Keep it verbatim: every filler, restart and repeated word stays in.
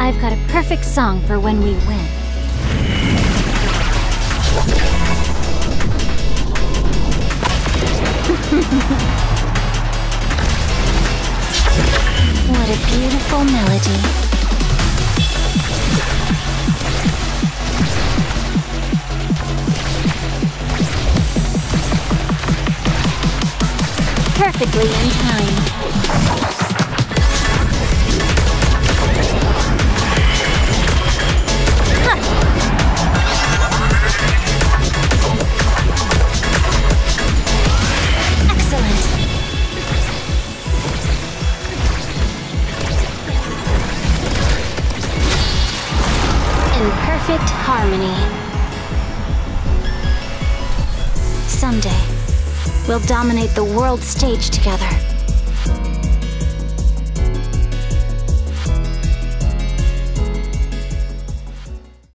I've got a perfect song for when we win. What a beautiful melody. Perfectly in time. Huh. Excellent. In perfect harmony. Someday, we'll dominate the world stage together.